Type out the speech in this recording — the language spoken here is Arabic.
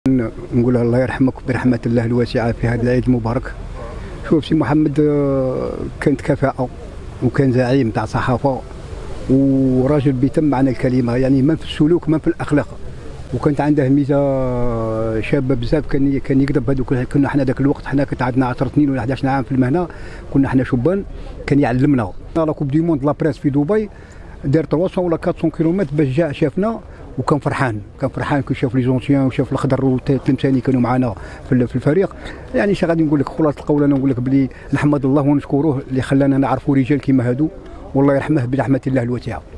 نقول الله يرحمك برحمة الله الواسعة في هذا العيد المبارك. شوف سي محمد، كانت كفاءة وكان زعيم تاع صحافة وراجل بيتم معنى الكلمة، يعني ما في السلوك ما في الأخلاق، وكانت عنده ميزة شابة بزاف. كان يقدر بهذوك. كنا حنا ذاك الوقت حنا كنت عندنا 10 سنين ولا 11 عام في المهنة، كنا حنا شبان. كان يعلمنا لا كوب دي موند لا بريس في دبي، دار 300 ولا 400 كيلومتر باش جاء شافنا وكان فرحان. كي شاف لي زونسيان وشاف الخضر والتلمساني كانوا معنا في الفريق. يعني شي غادي نقول لك خلاص القول، انا نقول لك بلي نحمد الله ونشكروه اللي خلانا نعرفوا رجال كيما هادو، والله يرحمه برحمة الله الواسعة.